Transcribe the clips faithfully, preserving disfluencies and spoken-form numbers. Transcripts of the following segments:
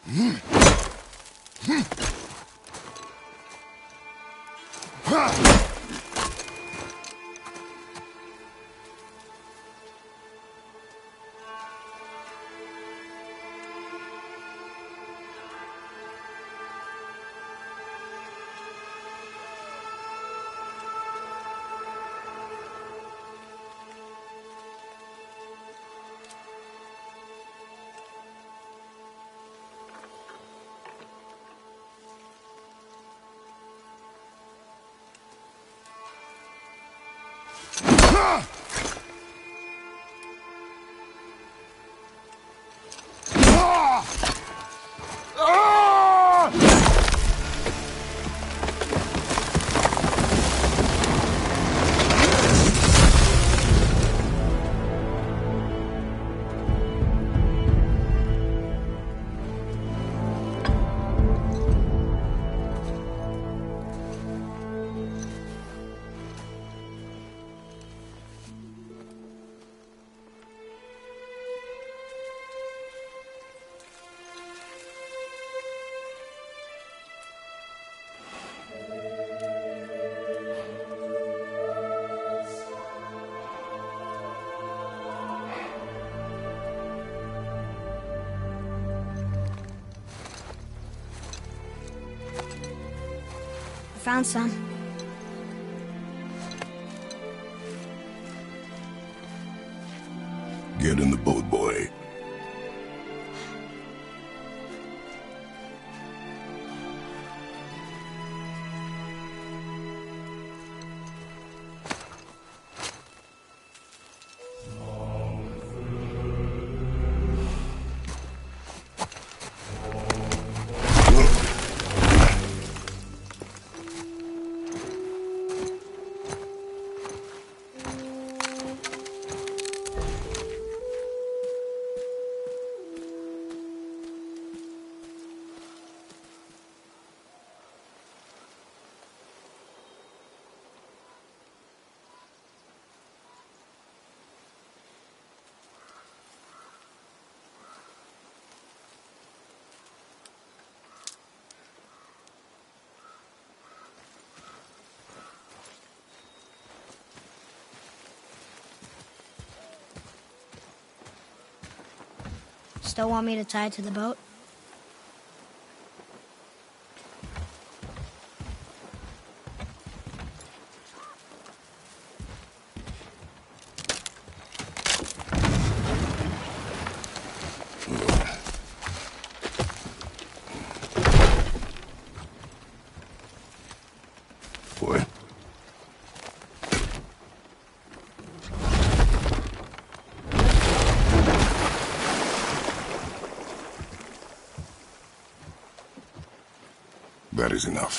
Found some. Get in the boat, boy. Still want me to tie it to the boat? Boy. That is enough.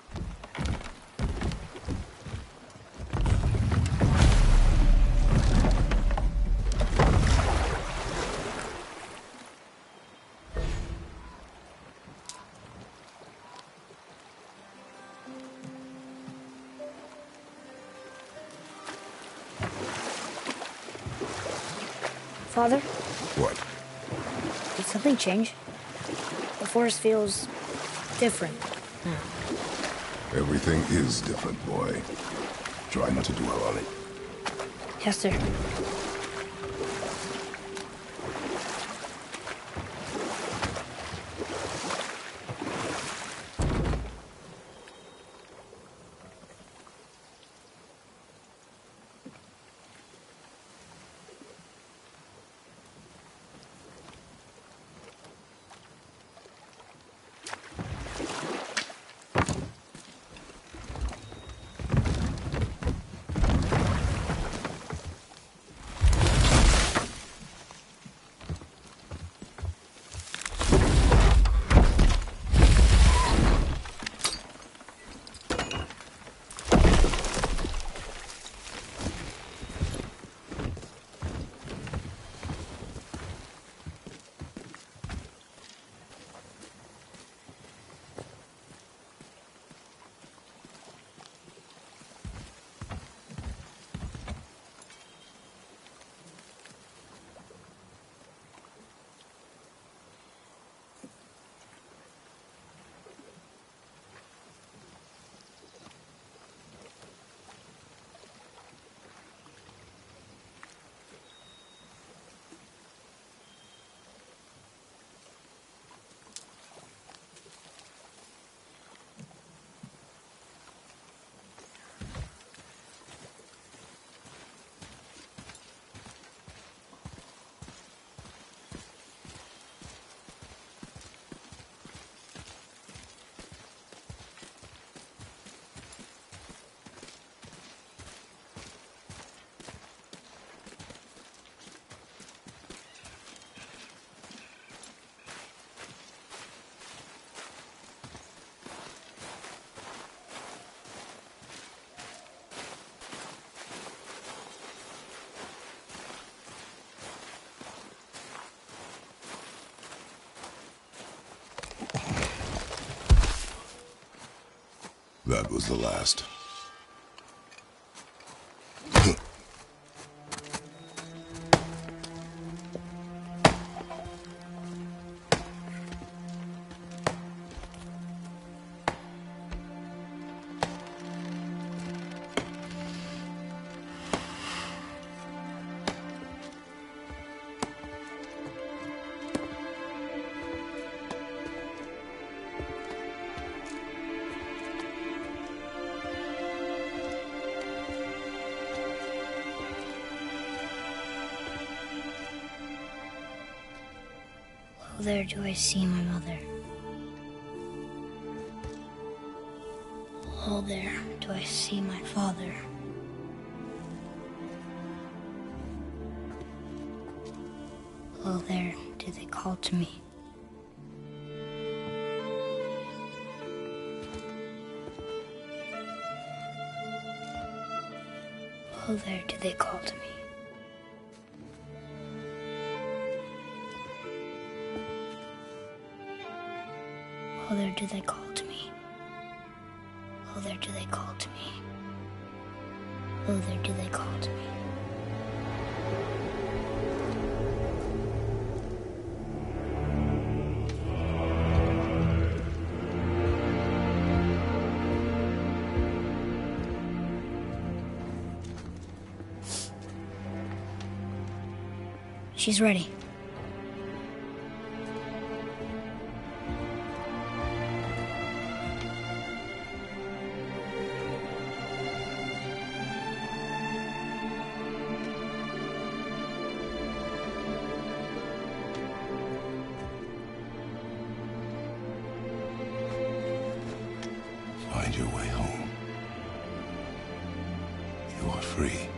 Father? What? Did something change? The forest feels different now. Everything is different, boy. Try not to dwell on it. Yes, sir. That was the last. Oh, there do I see my mother. Oh, there do I see my father. Oh, there do they call to me. Oh, there do they call to me. Oh, there do they call to me. Oh, there do they call to me. Oh, there do they call to me. She's ready. Find your way home. You are free.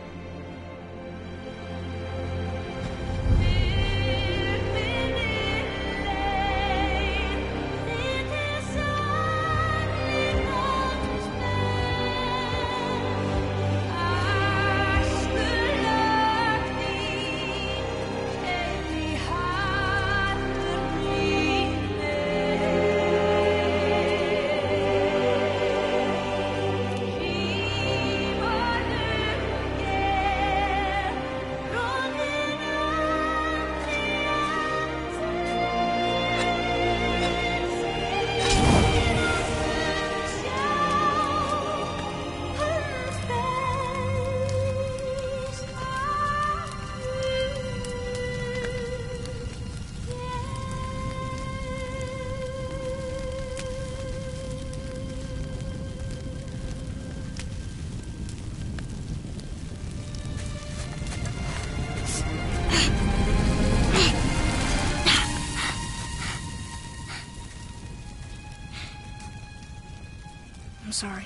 I'm sorry.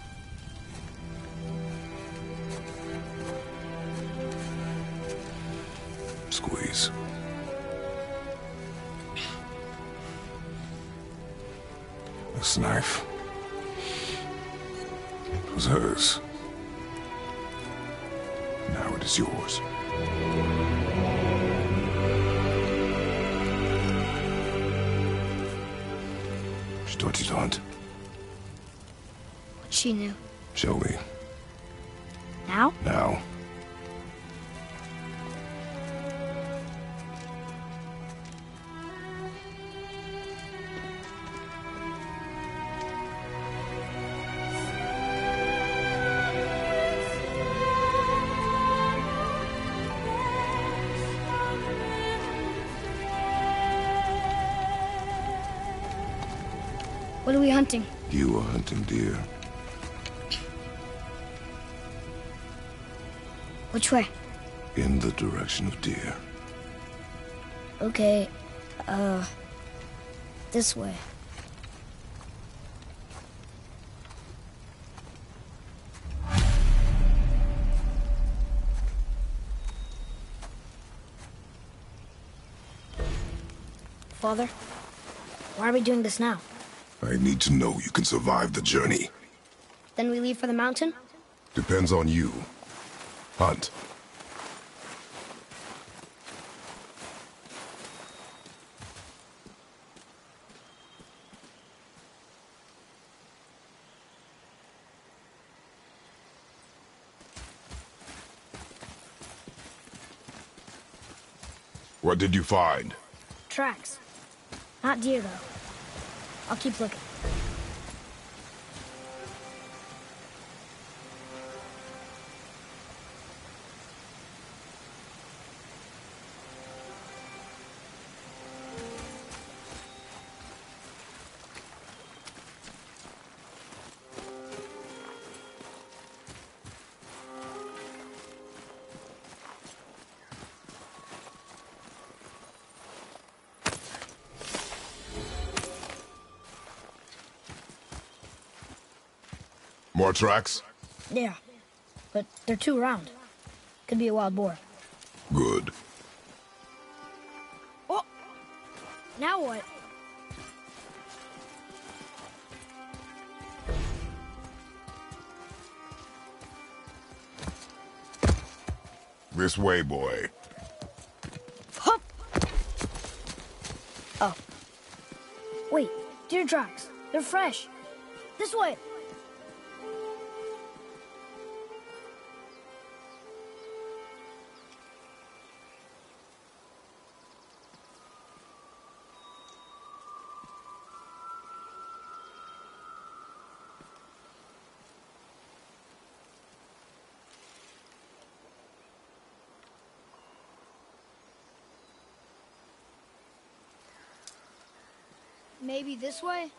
Squeeze. This knife. It was hers. Now it is yours. She taught you to hunt. She knew. Show me. Now? Now. What are we hunting? You are hunting deer. Which way? In the direction of deer. Okay, uh, this way. Father, why are we doing this now? I need to know you can survive the journey. Then we leave for the mountain? Depends on you. Hunt. What did you find? Tracks. Not deer, though. I'll keep looking. More tracks? Yeah, but they're too round. Could be a wild boar. Good. Oh! Now what? This way, boy. Hup! Oh. Wait, deer tracks. They're fresh. This way! Maybe this way?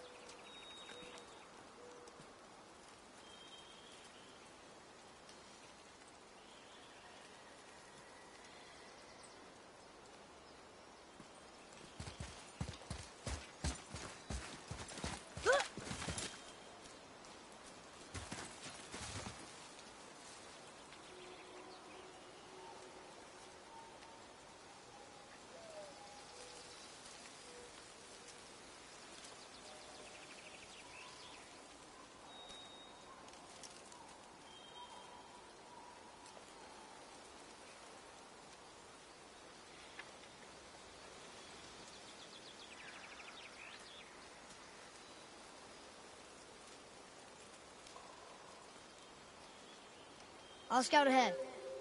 I'll scout ahead.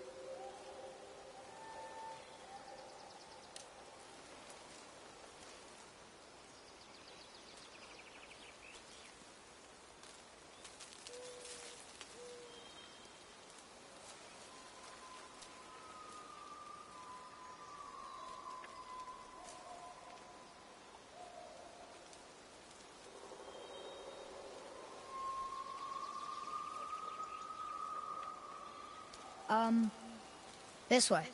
Um, this way.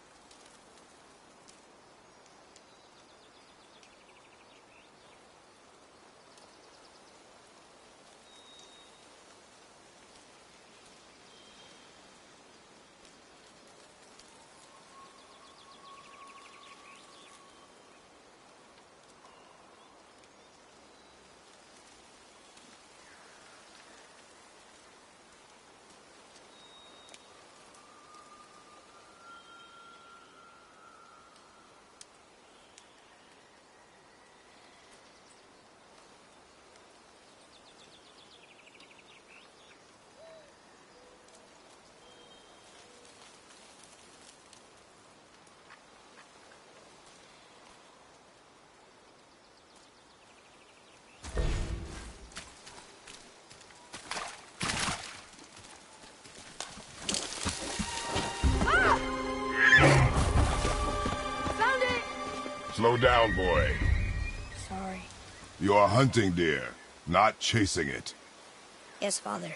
Slow down, boy. Sorry. You are hunting deer, not chasing it. Yes, Father.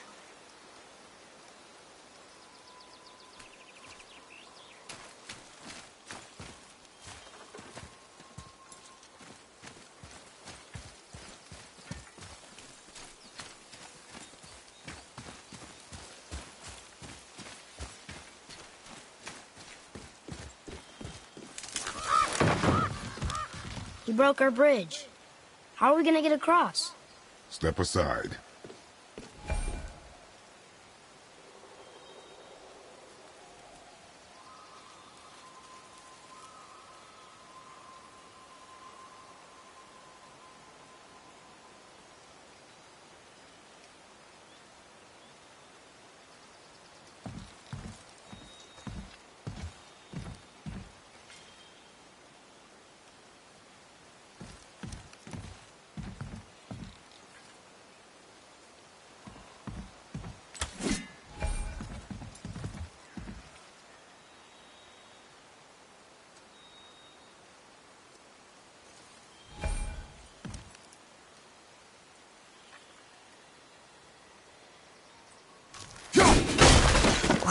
He broke our bridge. How are we gonna get across? Step aside.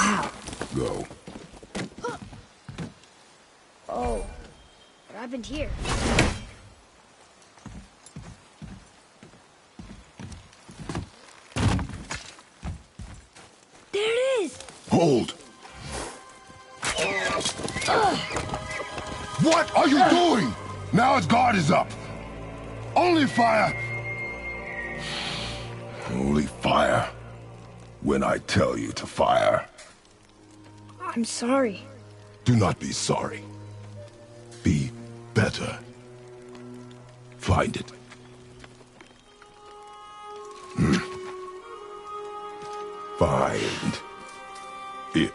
Wow. Go. Oh, what happened here? There it is! Hold! What are you doing? Now its guard is up. Only fire. Only fire. When I tell you to fire. I'm sorry. Do not be sorry. Be better. Find it. Hmm. Find it.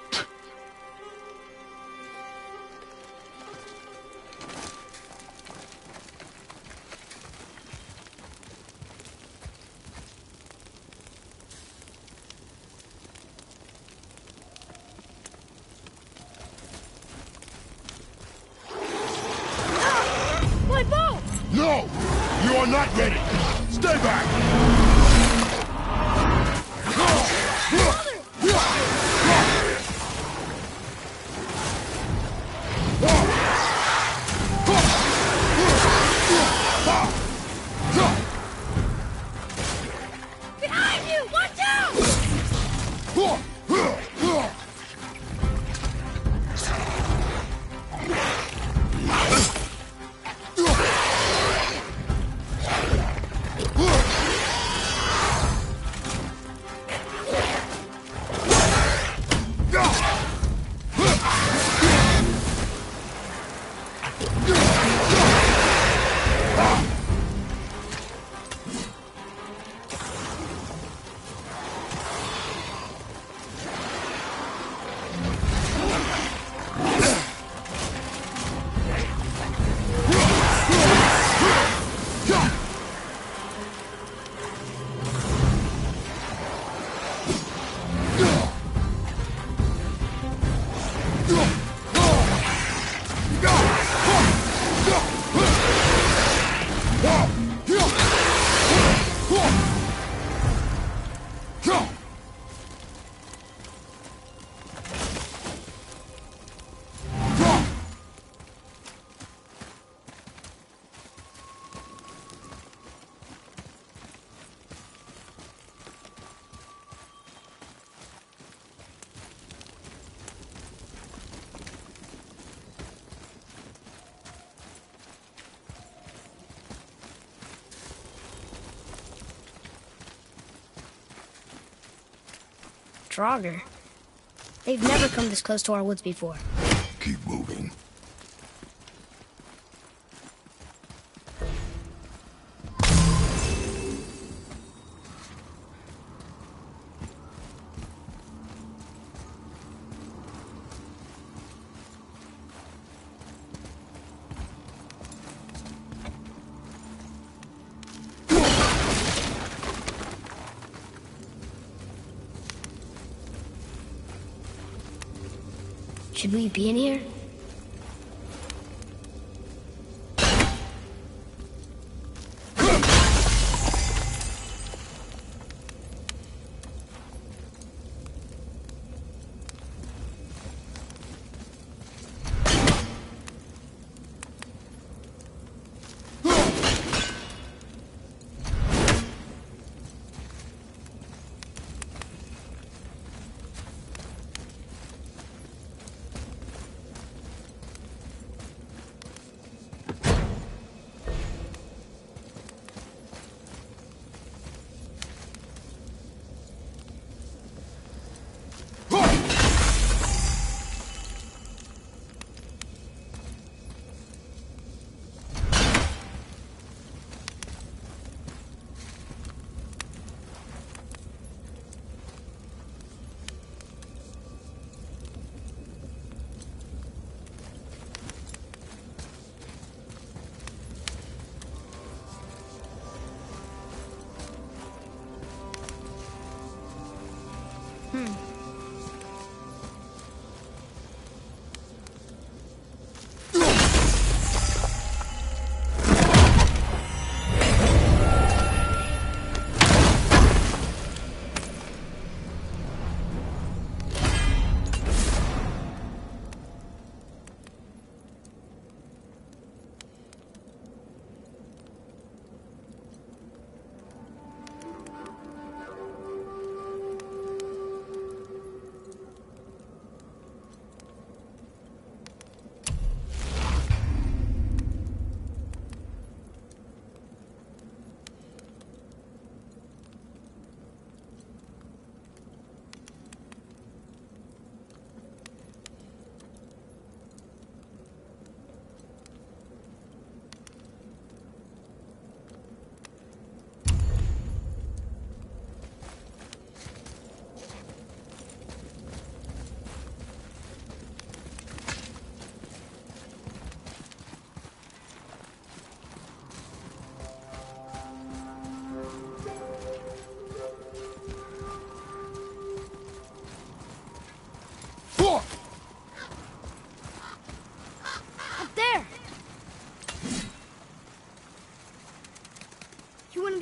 My bow! No! You are not ready! Stay back! Behind you! Watch out! Draugr. They've never come this close to our woods before. Keep moving. Should we be in here?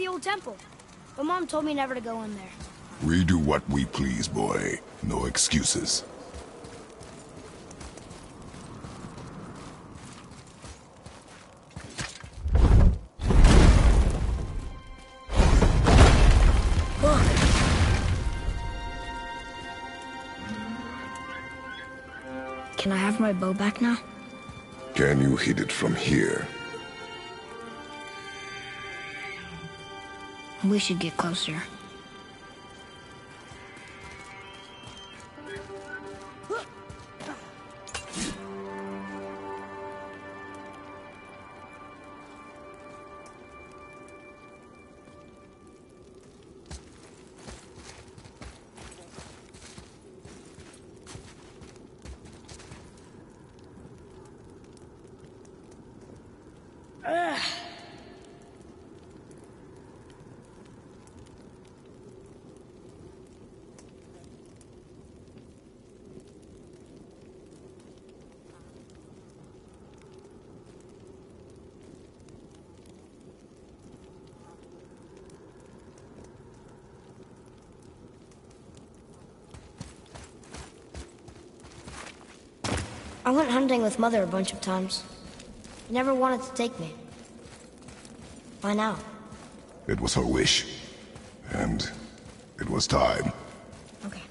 old temple. But Mom told me never to go in there. We do what we please, boy. No excuses. Look. Can I have my bow back now? Can you hit it from here? We should get closer. I went hunting with Mother a bunch of times. She never wanted to take me. Why now? It was her wish. And it was time. Okay.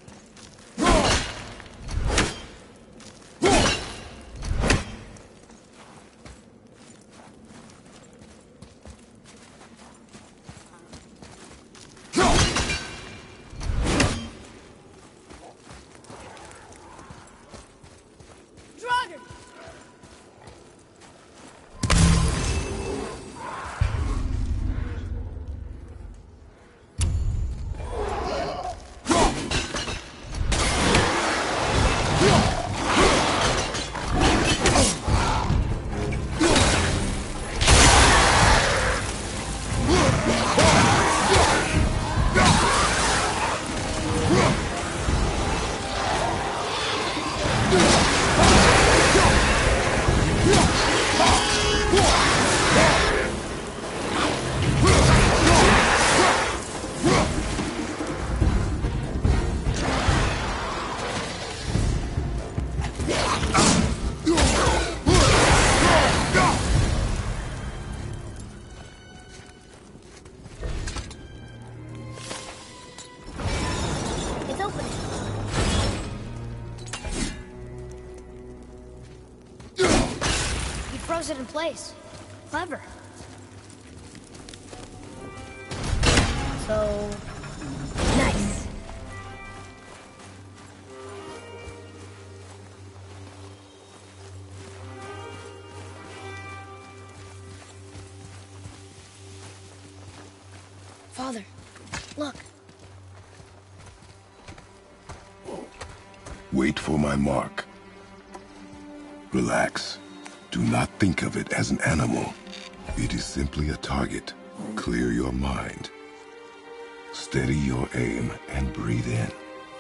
Froze it in place. Clever. So... nice. Father, look. Wait for my mark. Relax. Do not think of it as an animal. It is simply a target. Clear your mind. Steady your aim and breathe in.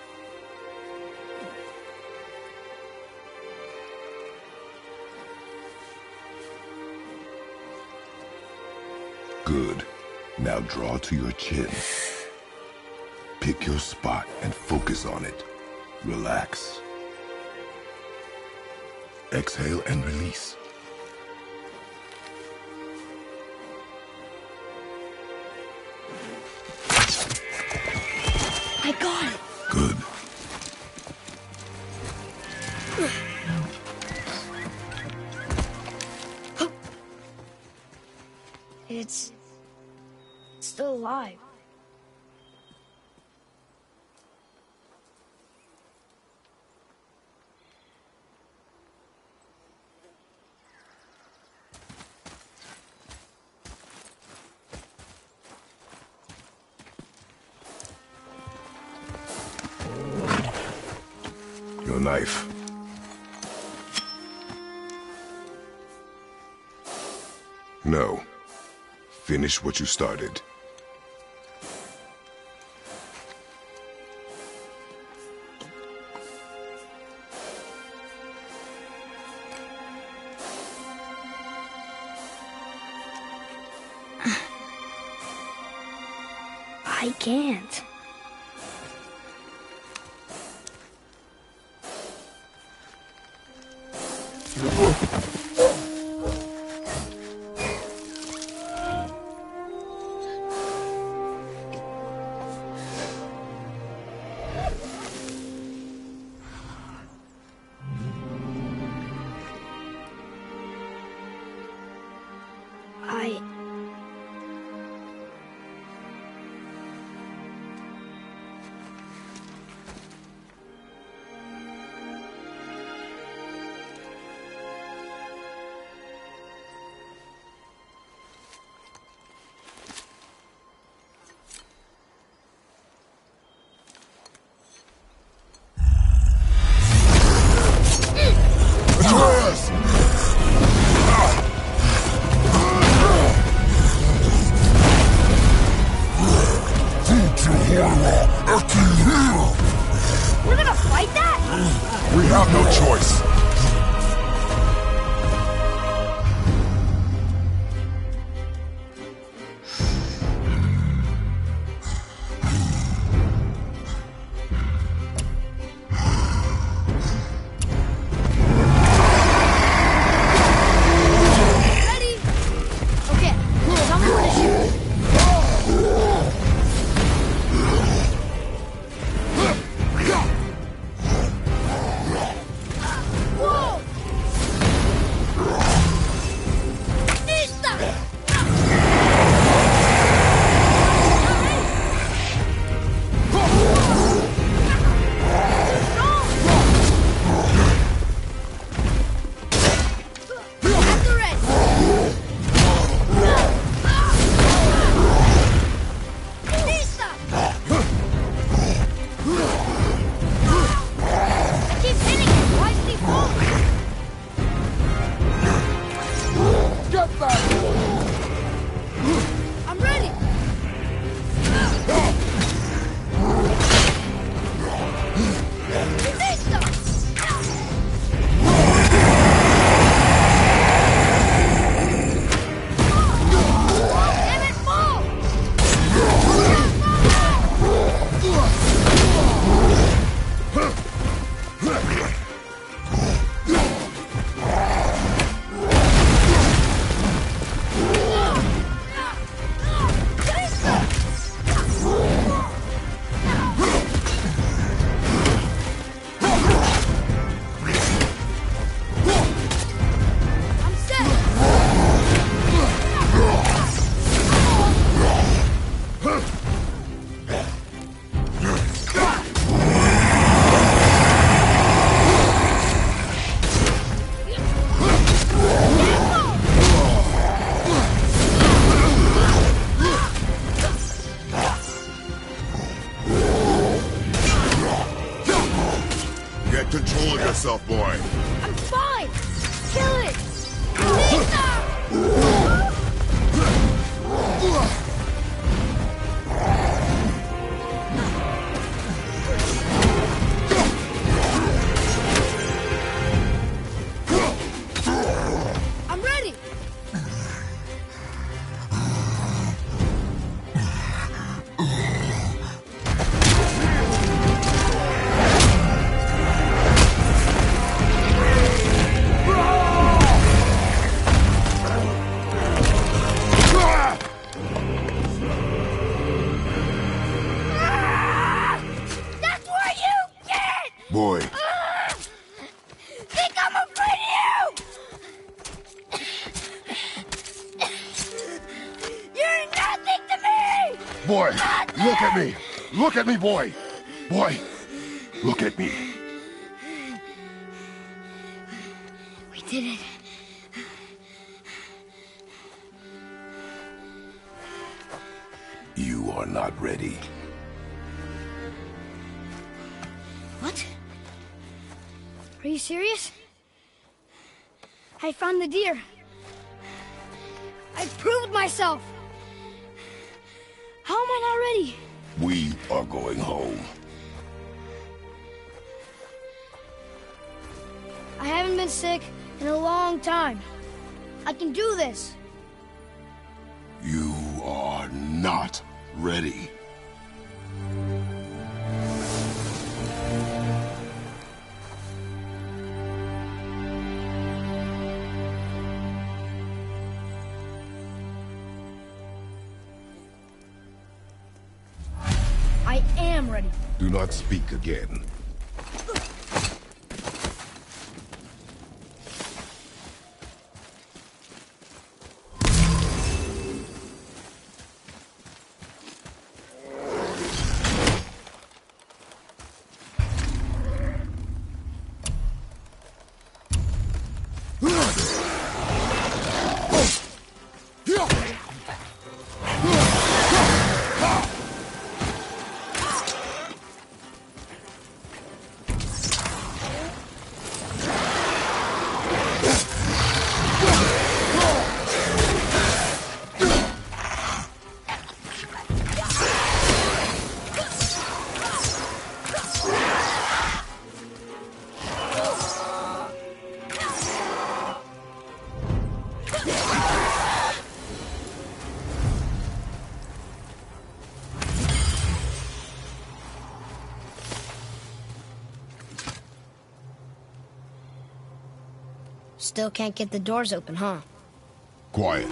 Good. Now draw to your chin. Pick your spot and focus on it. Relax. Exhale and release. I got it. Good. It's still alive. Your knife. No. Finish what you started. I can't. I... Atreus! We're gonna fight that? We have no choice. Ready? Okay, tell me where to shoot. Whoa! Esta! Keep hitting it! Why is he falling? Get back! I'm ready! Esta! Damn it, fall! I'm set! Get control of yourself, boy. I'm fine! Kill it! Esta! I'm ready! That's where you get! Boy, Think I'm afraid of you! You're nothing to me! boy, look at me. Look at me, boy. Boy, look at me. We did it. You are not ready. What? Are you serious? I found the deer. I proved myself. How am I not ready? We are going home. I haven't been sick in a long time. I can do this. You are not ready. Do not speak again. Still can't get the doors open, huh? Quiet.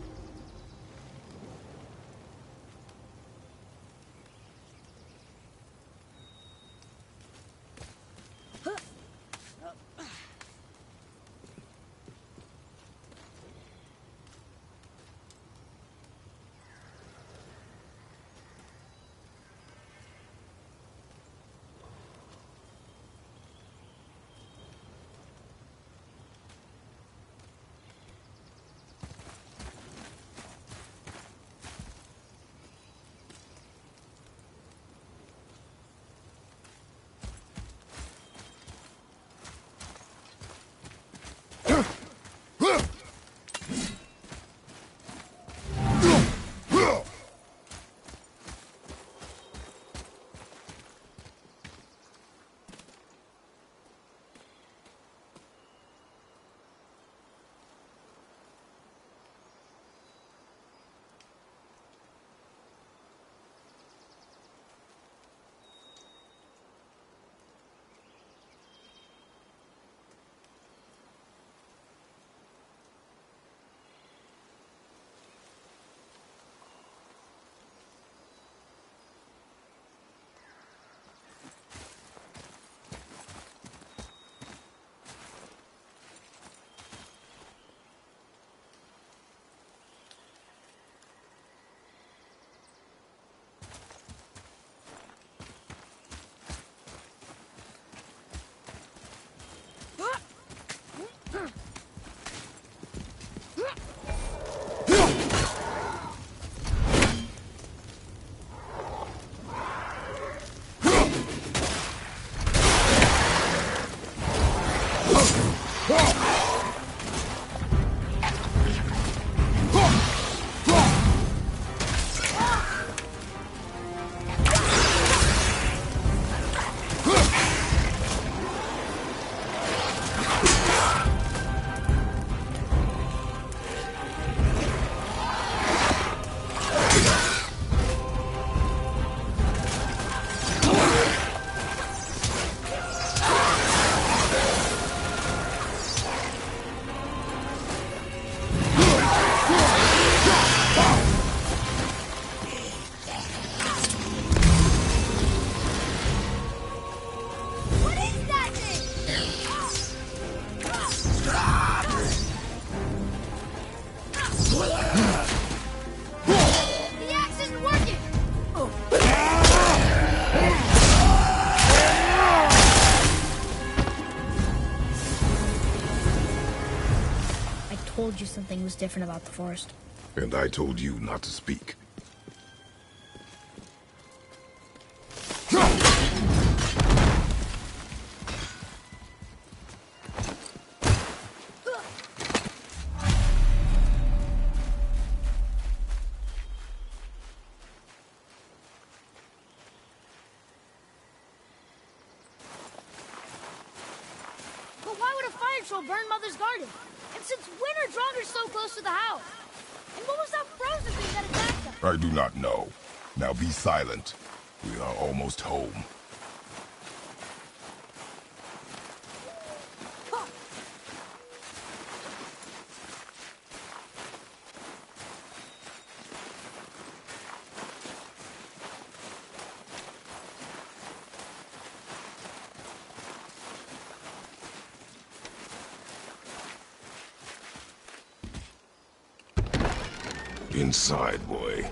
I told you something was different about the forest. And I told you not to speak. But why would a fire troll burn Mother's garden? And since when are Draugr so close to the house? And what was that frozen thing that attacked them? I do not know. Now be silent. We are almost home. Inside, boy.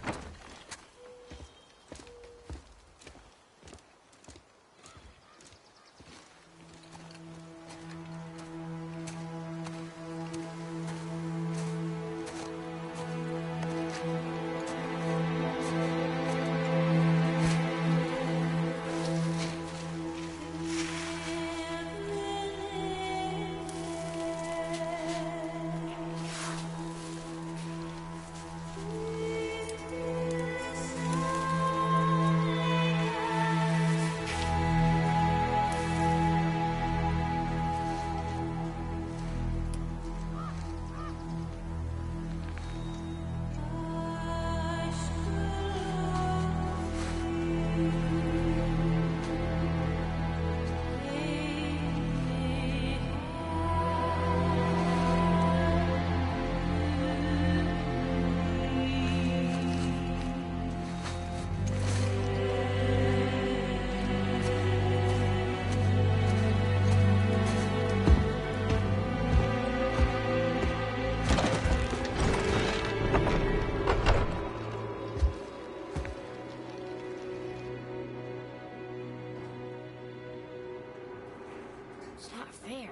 It's not fair.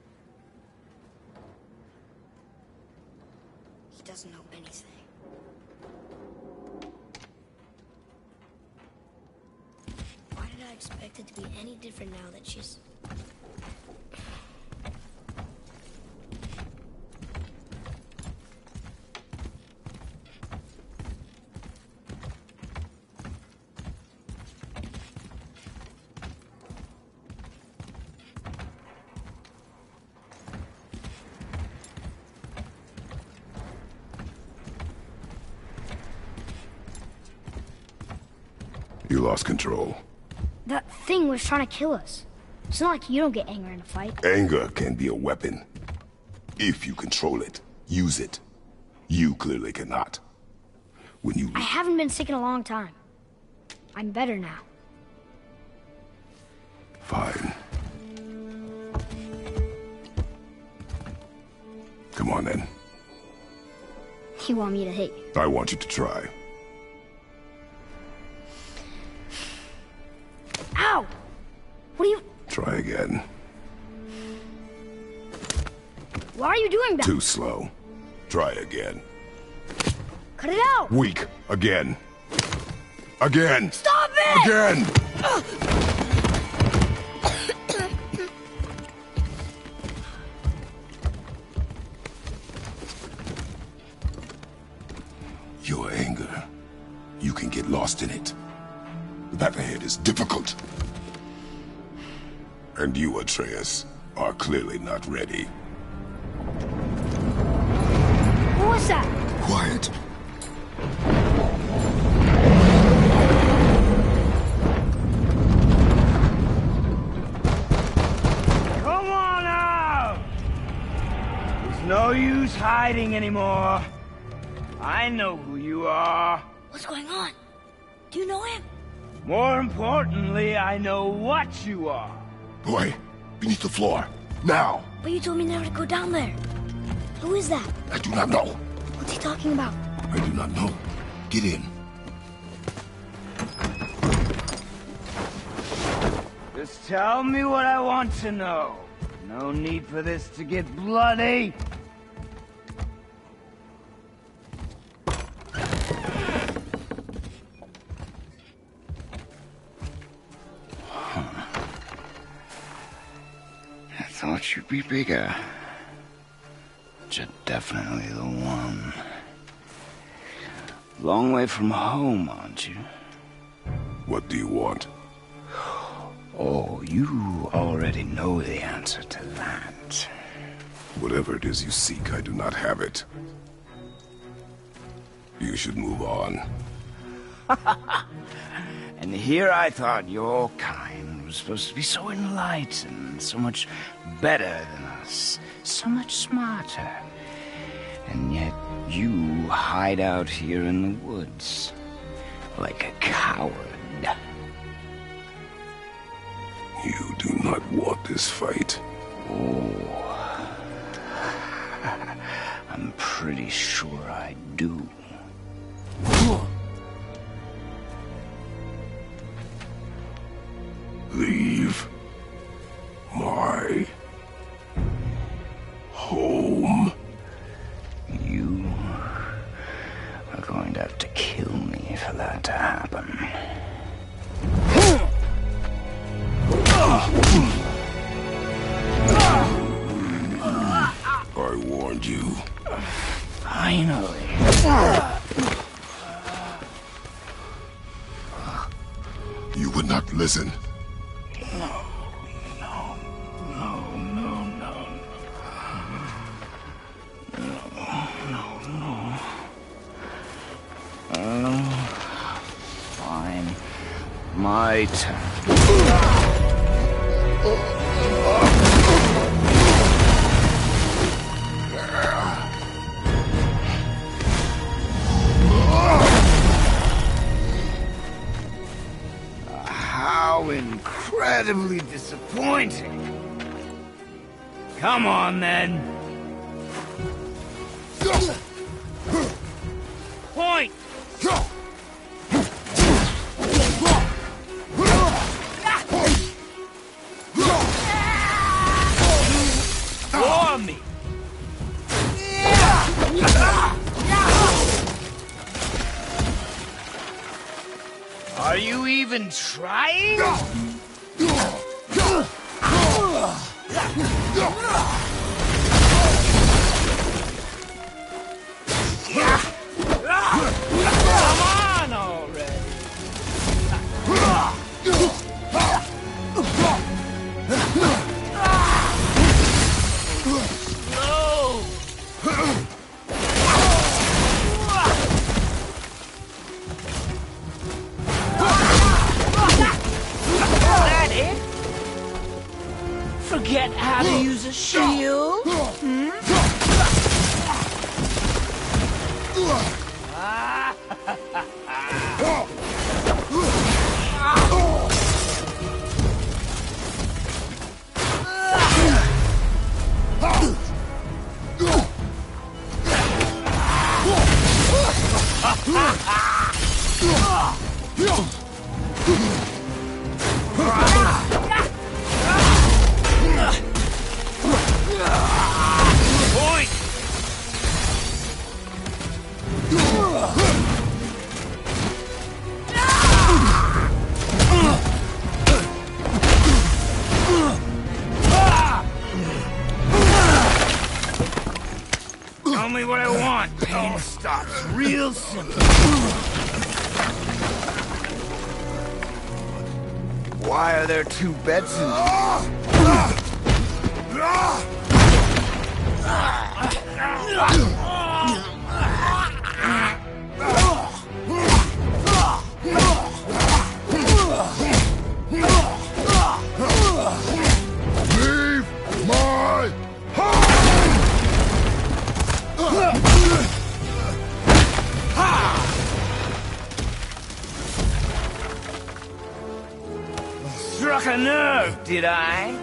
He doesn't know anything. Why did I expect it to be any different now that she's... You lost control. That thing was trying to kill us. It's not like you don't get angry in a fight. Anger can be a weapon. If you control it, use it. You clearly cannot. When you... I haven't been sick in a long time. I'm better now. Fine. Come on then. You want me to hit you? I want you to try. Ow! What are you... Try again. Why are you doing that? Too slow. Try again. Cut it out! Weak. Again. Again! Stop it! Again! Your anger. You can get lost in it. The path ahead is difficult. And you, Atreus, are clearly not ready. What was that? Quiet. Come on out! There's no use hiding anymore. I know who you are. What's going on? Do you know him? More importantly, I know what you are. Boy, beneath the floor. Now! But you told me never to go down there. Who is that? I do not know. What's he talking about? I do not know. Get in. Just tell me what I want to know. No need for this to get bloody. I thought you'd be bigger. But you're definitely the one. Long way from home, aren't you? What do you want? Oh, you already know the answer to that. Whatever it is you seek, I do not have it. You should move on. And here I thought your kind was supposed to be so enlightened, so much better than us, so much smarter. And yet you hide out here in the woods, like a coward. You do not want this fight. Oh, I'm pretty sure I do. Leave my home. You are going to have to kill me for that to happen. I warned you. Finally. You would not listen. No, no, no, no, no. No, no, no. Oh, fine. My turn. How incredibly disappointing. Come on, then. Point! For me! Are you even trying? Come on already! No! That it? Forget how to use a shield? Hmm? Point! Tell me what I want. Pain stops real simple. Why are there two beds in here? Leave my home! Struck a nerve, did I?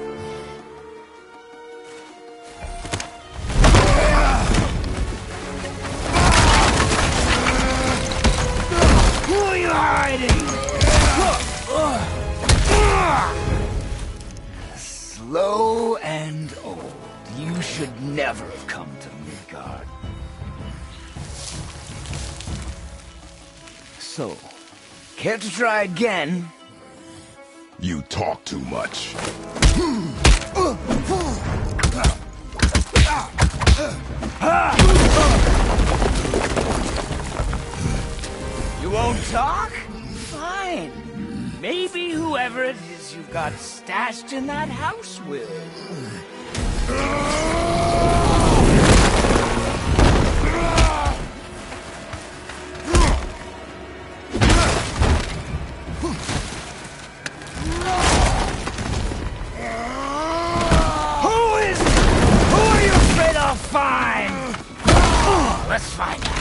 Who are you hiding? Slow and old. You should never have come to Midgard. So, care to try again? You talk too much. You won't talk? Fine. Maybe whoever it is you've got stashed in that house will. Who is... Who are you afraid I'll find? Oh, let's find out.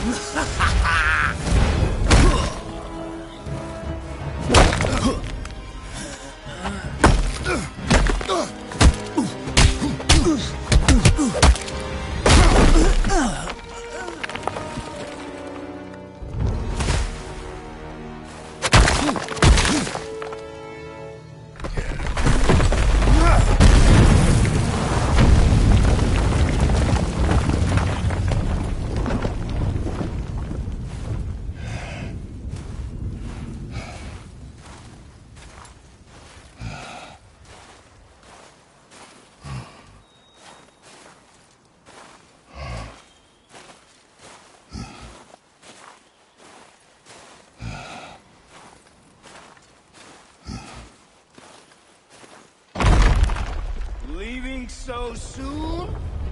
Leaving so soon?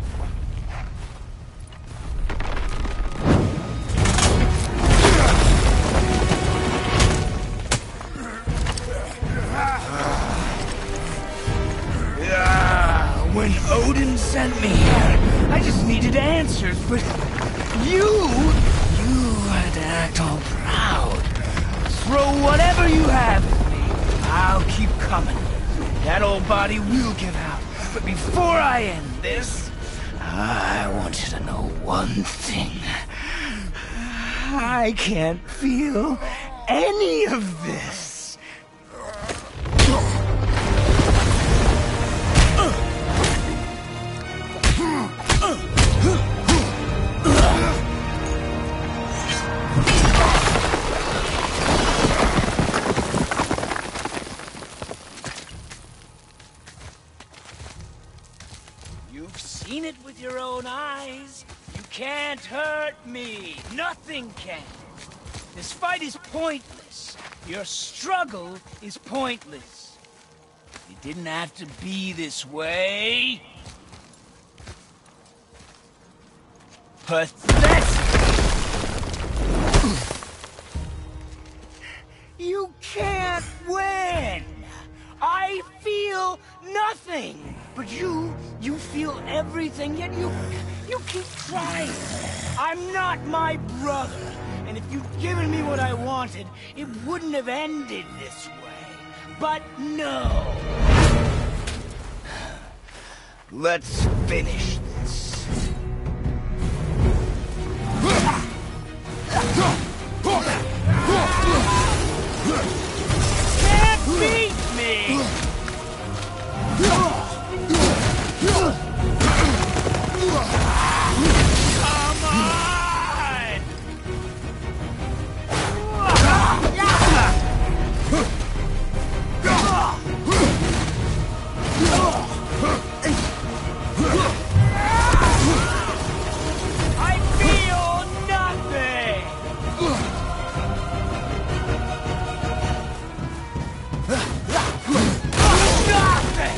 Yeah, when Odin sent me here, I just needed answers, but you, you had to act all proud. Throw whatever you have at me. I'll keep coming. That old body will give out. But before I end this, I want you to know one thing. I can't feel any of this. You've seen it with your own eyes. You can't hurt me. Nothing can. This fight is pointless. Your struggle is pointless. It didn't have to be this way. Pathetic! You can't win! I feel nothing! But you, you feel everything, yet you, you keep trying. I'm not my brother, and if you'd given me what I wanted, it wouldn't have ended this way. But no. Let's finish this. Can't beat me! Come on! I feel nothing! Nothing!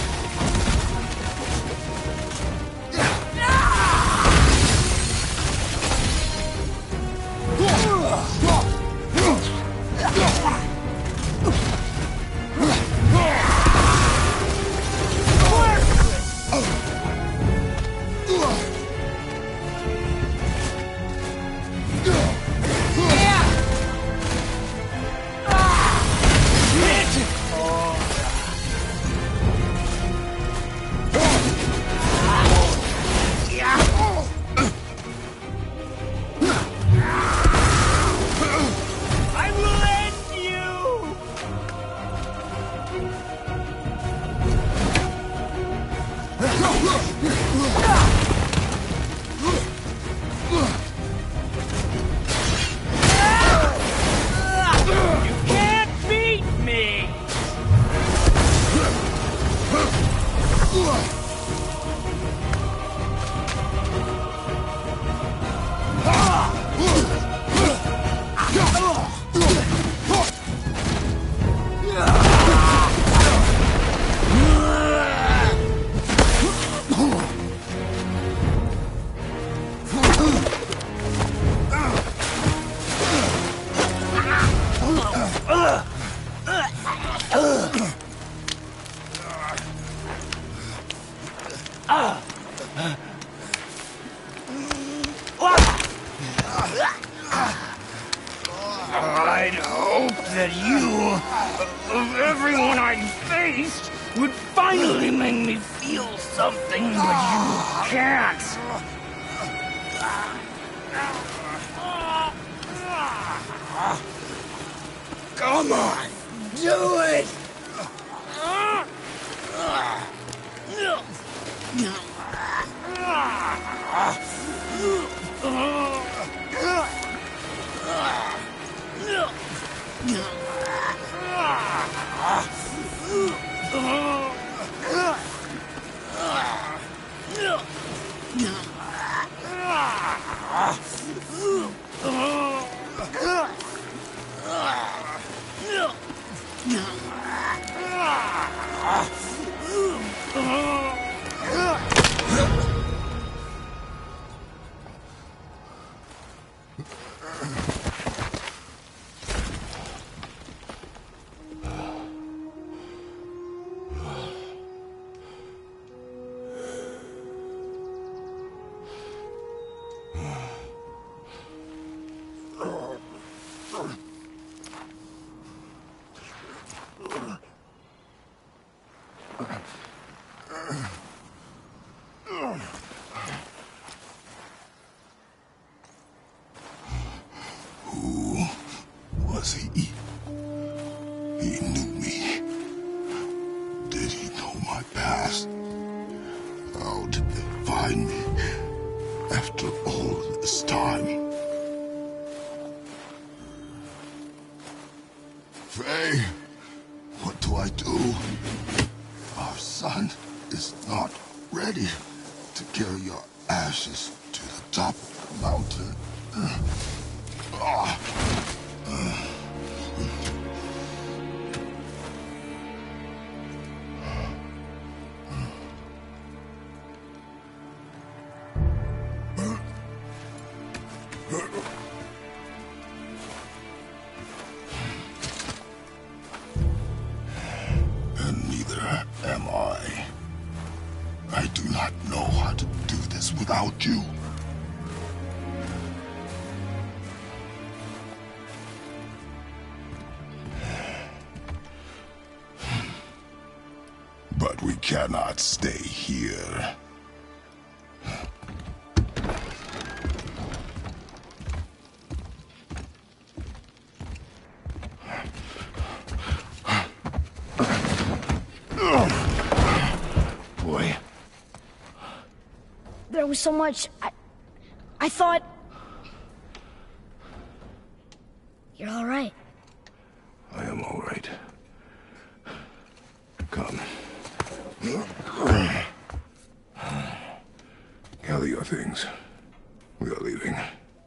Ah! that you, of everyone I faced, would finally make me feel something, but you can't. Come on, do it! Was he? He knew me. Did he know my past? How did they find me after all this time? Faye, what do I do? Our son is not ready to carry your ashes to the top of the mountain. Ah. And neither am I. I do not know how to do this without you. But we cannot stay here. Boy. There was so much... I... I thought... You're all right. I am all right. Come. Gather your things. We are leaving.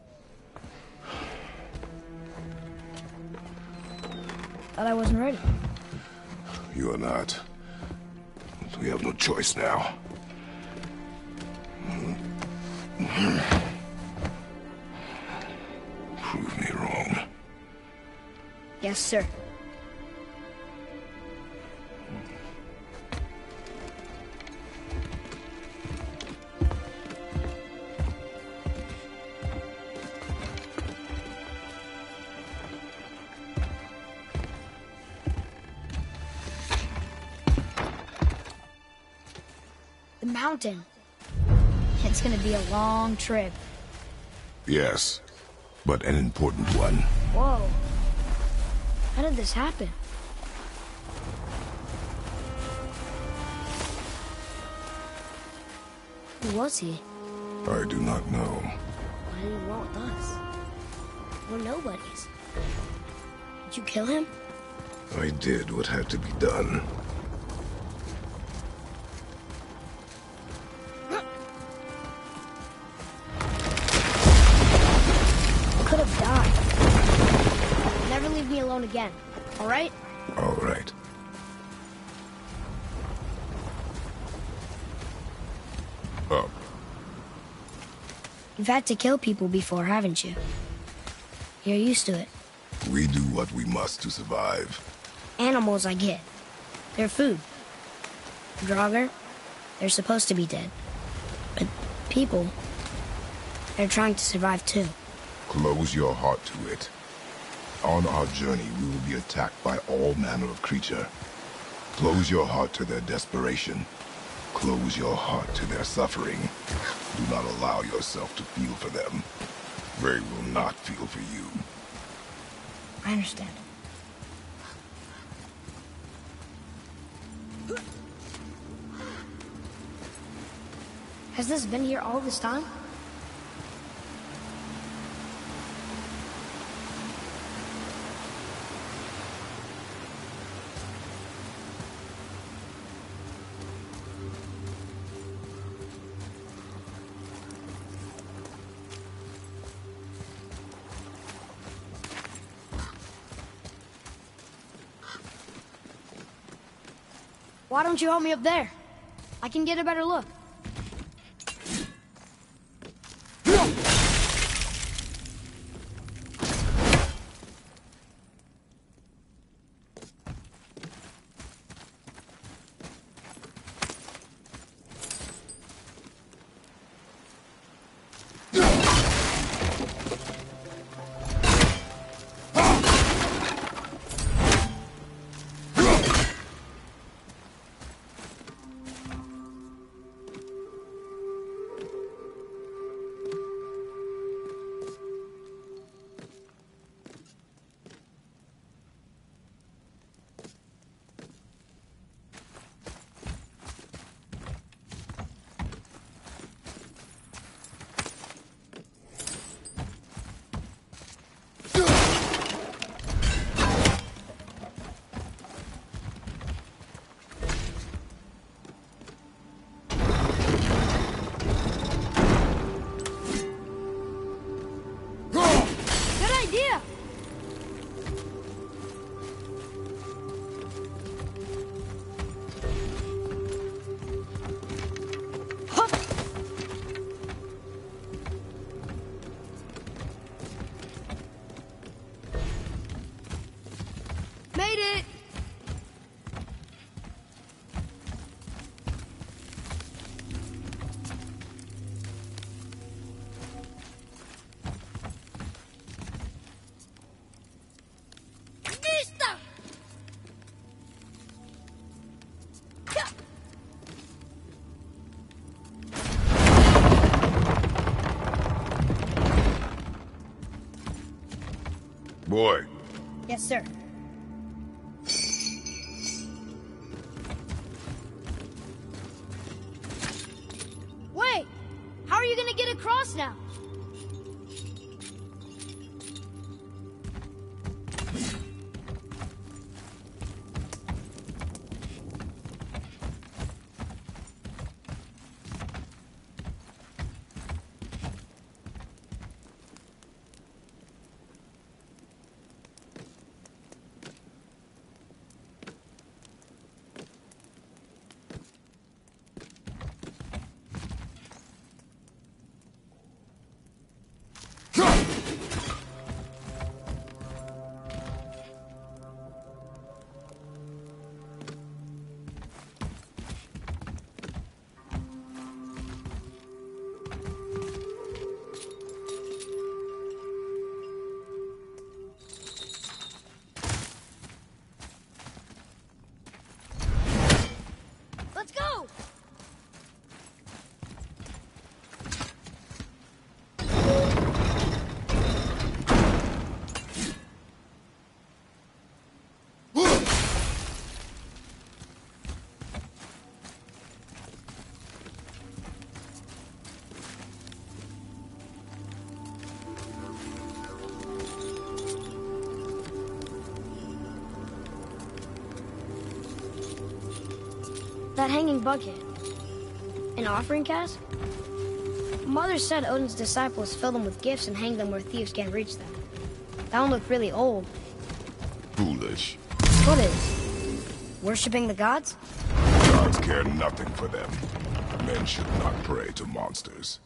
Thought I wasn't ready. You are not. We have no choice now. Prove me wrong. Yes, sir. The mountain. It's gonna be a long trip. Yes, but an important one. Whoa. How did this happen? Who was he? I do not know. Why did he want with us? We're nobodies. Did you kill him? I did what had to be done. Could have died. Never leave me alone again, all right? All right. Up. You've had to kill people before, haven't you? You're used to it. We do what we must to survive. Animals, I get. They're food. Draugr, they're supposed to be dead. But people, they're trying to survive too. Close your heart to it. On our journey, we will be attacked by all manner of creature. Close your heart to their desperation. Close your heart to their suffering. Do not allow yourself to feel for them. They will not feel for you. I understand. Has this been here all this time? Why don't you help me up there? I can get a better look. Boy. Yes, sir. Wait! How are you gonna get across now? Let's go! That hanging bucket. An offering cask? Mother said Odin's disciples fill them with gifts and hang them where thieves can't reach them. That one looked really old. Foolish. What is? Worshipping the gods? Gods care nothing for them. Men should not pray to monsters.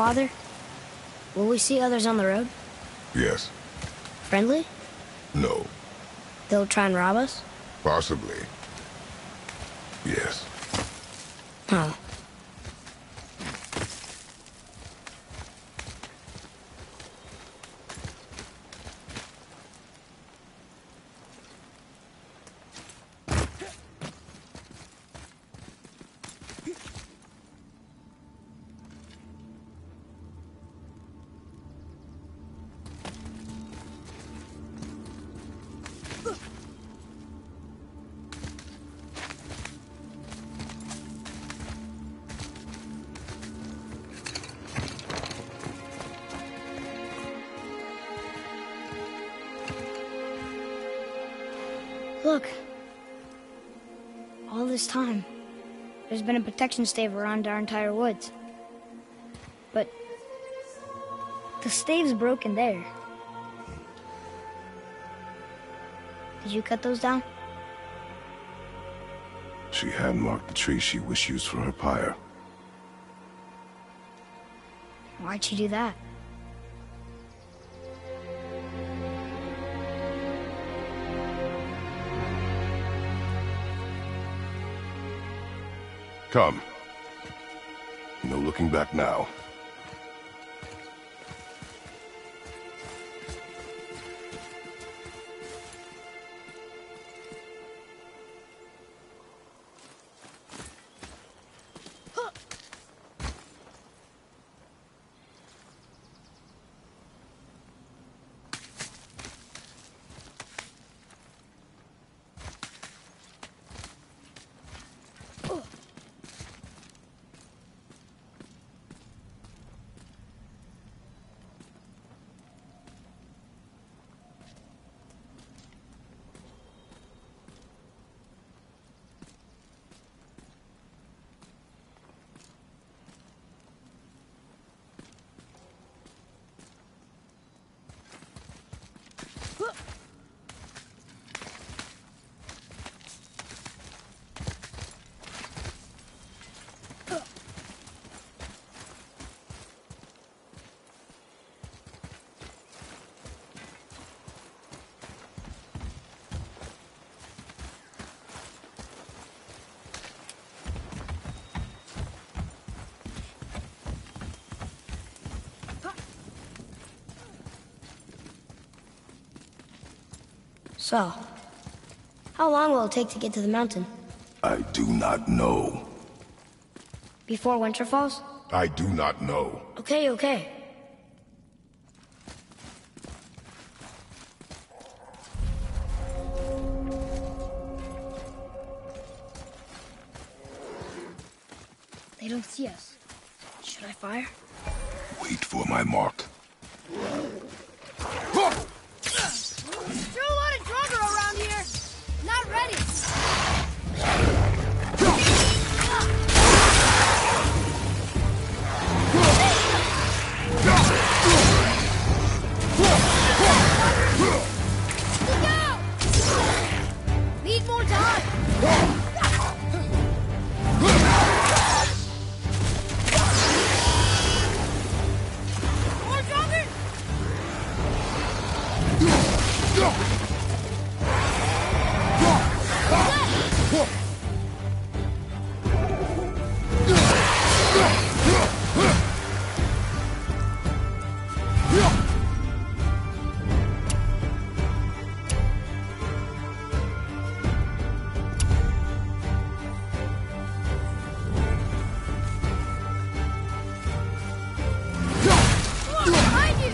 Father, will we see others on the road? Yes. Friendly? No. They'll try and rob us? Possibly. Yes. Oh. Look. All this time, there's been a protection stave around our entire woods. But the stave's broken there. Did you cut those down? She had marked the tree she wished used for her pyre. Why'd she do that? Come. No looking back now. So, how long will it take to get to the mountain? I do not know. Before winter falls? I do not know. Okay, okay. They don't see us. Should I fire? Wait for my mark. Still a lot of Draugr around here. Not ready. Look out! Need more time. More Draugr? Behind you!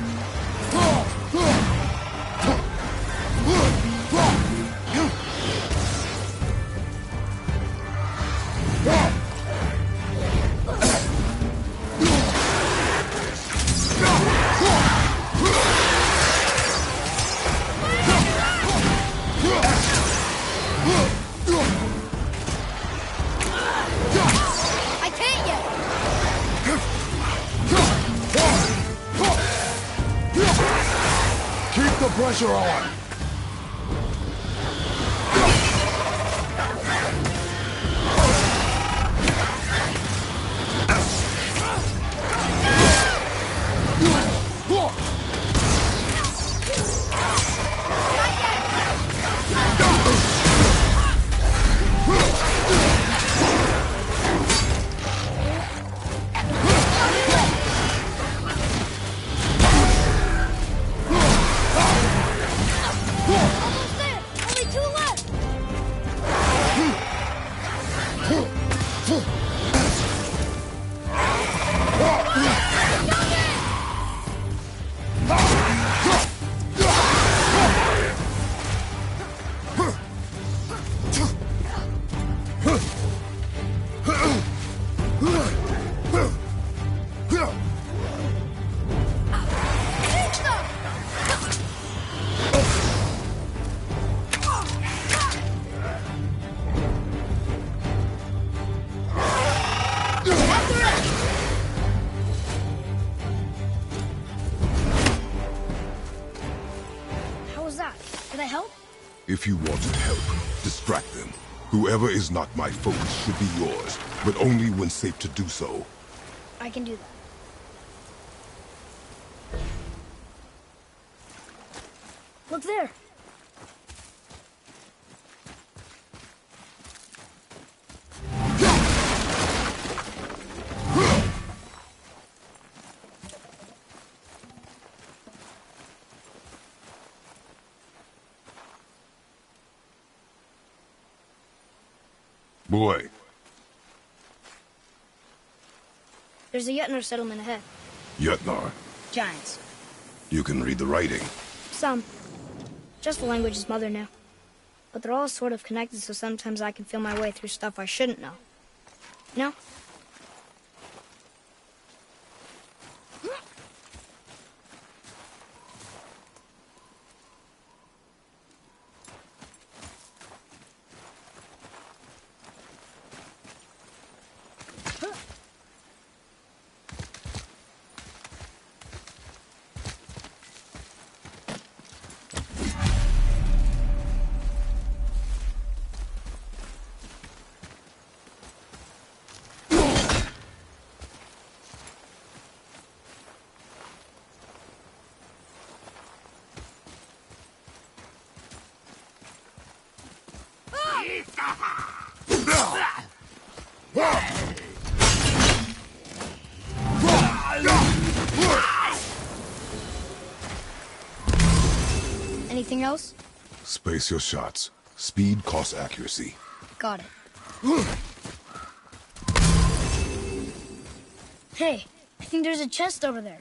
I can't yet! Keep the pressure on. How's that? Did I help? If you want to help, distract them. Whoever is not my focus should be yours, but only when safe to do so. I can do that. Look there! Boy. There's a Jötnar settlement ahead. Jötnar. Giants. You can read the writing. Some. Just the language his mother knew. But they're all sort of connected, so sometimes I can feel my way through stuff I shouldn't know. You know? Anything else? Space your shots. Speed costs accuracy. Got it. Hey, I think there's a chest over there.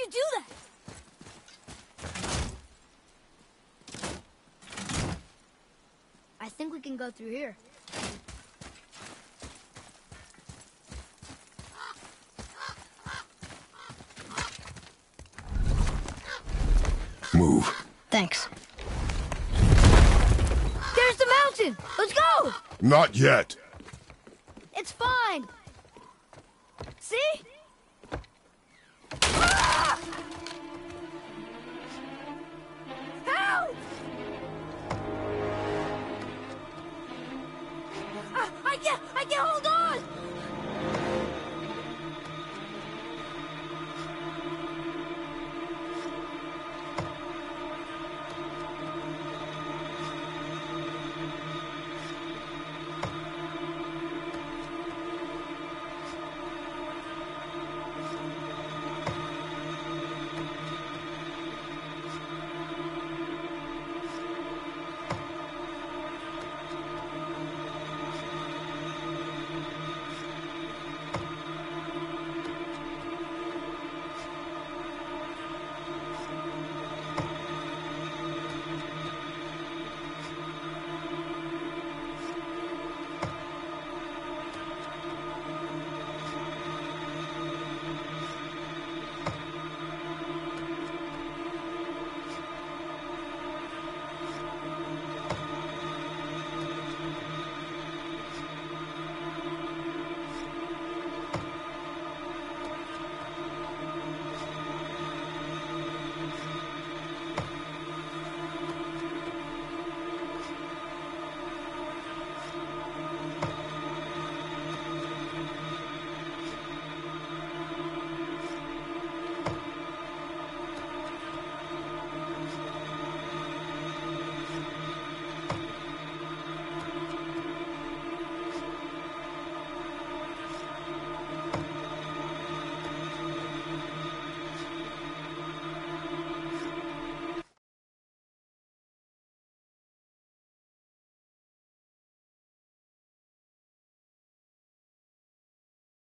do that? I think we can go through here. Move. Thanks. There's the mountain! Let's go! Not yet.